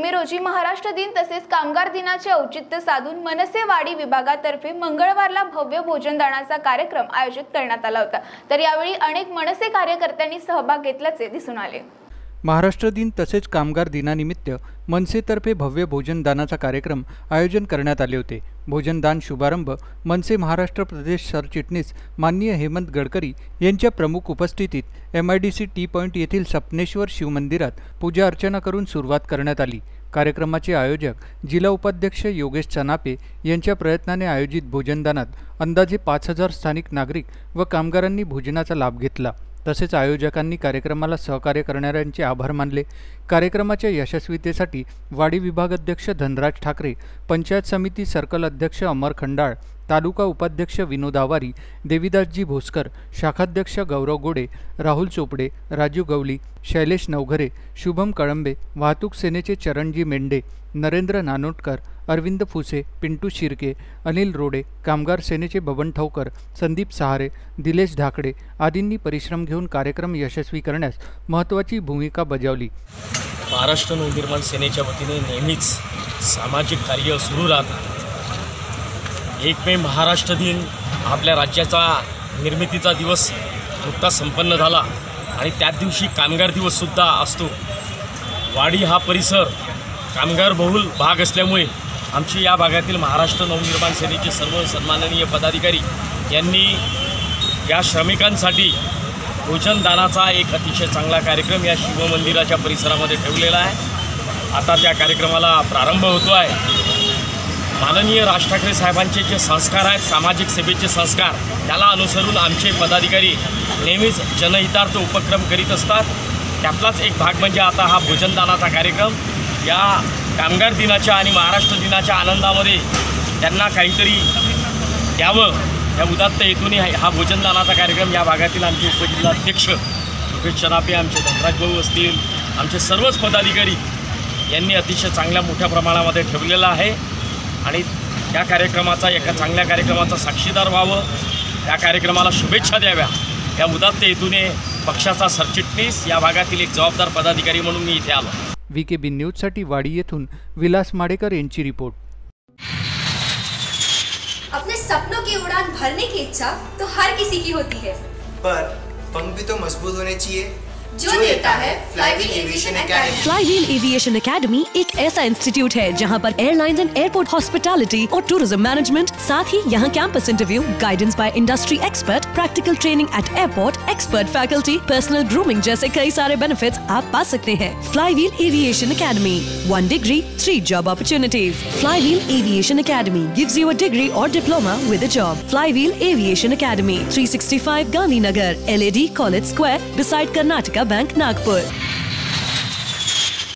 मे रोजी महाराष्ट्र दिन तसेच कामगार दिनाचे औचित्य साधून मनसे वाडी विभागातर्फे मंगळवारला भव्य भोजनदानाचा कार्यक्रम आयोजित करण्यात आला होता। तर यावेळी अनेक मनसे कार्यकर्त्यांनी सहभाग घेतल्याचे दिसून आले। महाराष्ट्र दिन तसेच कामगार दिनानिमित्त मनसेतर्फे भव्य भोजनदानाचा कार्यक्रम आयोजन करण्यात आले होते। भोजनदान शुभारंभ मनसे महाराष्ट्र प्रदेश सरचिटणीस माननीय हेमंत गडकरी यांच्या प्रमुख उपस्थितीत MIDC टी पॉइंट येथील सपनेश्वर शिवमंदिरात पूजा अर्चना करून सुरुवात करण्यात आली। कार्यक्रमाचे आयोजक जिल्हा उपाध्यक्ष योगेश चनापे यांच्या प्रयत्नाने आयोजित भोजनदानात अंदाजे 5000 स्थानिक नागरिक व कामगारांनी भोजनाचा लाभ घेतला। तसेच आयोजकांनी कार्यक्रमाला सहकार्य करणाऱ्यांचे आभार मानले। कार्यक्रमाच्या यशस्वीतेसाठी वाडी विभाग अध्यक्ष धनराज ठाकरे, पंचायत समिती सर्कल अध्यक्ष अमर खंडाळ, तालुका उपाध्यक्ष विनोद आवारी, देवीदासजी भोसकर, शाखाध्यक्ष गौरव गोडे, राहुल चोपडे, राजू गवली, शैलेश नवघरे, शुभम कळंबे, वाहतूक सेनेचे चरणजी मेंढे, नरेंद्र नानोटकर, अरविंद फुसे, पिंटू शिर्के, अनिल रोडे, कामगार सेनेचे बबन ठौकर, संदीप सहारे, दिलेश धाकडे आदींनी परिश्रम घेऊन कार्यक्रम यशस्वी करण्यास महत्त्वाची भूमिका बजावली। महाराष्ट्र नवनिर्माण सेनेच्या वतीने नेहमीच सामाजिक कार्य सुरू राहते। 1 मे महाराष्ट्र दिन आपल्या राज्याचा निर्मितीचा दिवस नुकताच संपन्न झाला आणि त्याच दिवशी कामगार दिवससुद्धा असतो। वाडी हा परिसर कामगार बहुल भाग असल्यामुळे आमची या भागातील महाराष्ट्र नवनिर्माण सेनेचे सर्व सन्माननीय पदाधिकारी यांनी या श्रमिकांसाठी भोजनदानाचा एक अतिशय चांगला कार्यक्रम या शिवमंदिराच्या परिसरामध्ये ठेवलेला आहे। आता त्या कार्यक्रमाला प्रारंभ होतो आहे। माननीय राज ठाकरे साहेबांचे जे संस्कार आहेत, सामाजिक सेवेचे संस्कार, त्याला अनुसरून आमचे पदाधिकारी नेहमीच जनहितार्थ उपक्रम करीत असतात। त्यातलाच एक भाग म्हणजे आता हा भोजनदानाचा कार्यक्रम। या कामगार दिनाच्या आणि महाराष्ट्र दिनाच्या आनंदामध्ये त्यांना काहीतरी द्यावं या उदात्त हेतूने हा भोजनदानाचा कार्यक्रम या भागातील आमचे उपजिल्हाध्यक्ष योगेश चनापे, आमचे धनराज भाऊ असतील, आमचे सर्वच पदाधिकारी यांनी अतिशय चांगल्या मोठ्या प्रमाणामध्ये ठेवलेला आहे आणि या कार्यक्रमाचा एका चांगल्या कार्यक्रमाचा साक्षीदार व्हावं, या कार्यक्रमाला शुभेच्छा द्याव्या या उदात्त हेतूने पक्षाचा सरचिटणीस या भागातील एक जबाबदार पदाधिकारी म्हणून मी इथे आलो। VKB न्यूजसाठी वाडी येथून विलास माडेकर यांची रिपोर्ट। अपने सपनों की उड़ान भरने की इच्छा तो हर किसी की होती है, पर पंख भी तो मजबूत होने चाहिए जो देता है Flywheel Aviation Academy. Flywheel Aviation Academy एक ऐसा इंस्टीट्यूट है जहां पर एयरलाइंस एंड एयरपोर्ट हॉस्पिटैलिटी और टूरिज्म मैनेजमेंट, साथ ही यहां campus interview, guidance by industry expert, practical training at airport, expert faculty, personal grooming जैसे कई सारे बेनिफिट्स आप पा सकते हैं। Flywheel Aviation Academy, 1 degree, 3 job opportunities। Flywheel Aviation Academy gives you a degree or diploma with a job। Flywheel Aviation academy, 365 Gandhinagar, LAD College Square, beside Karnataka Bank, Nagpur।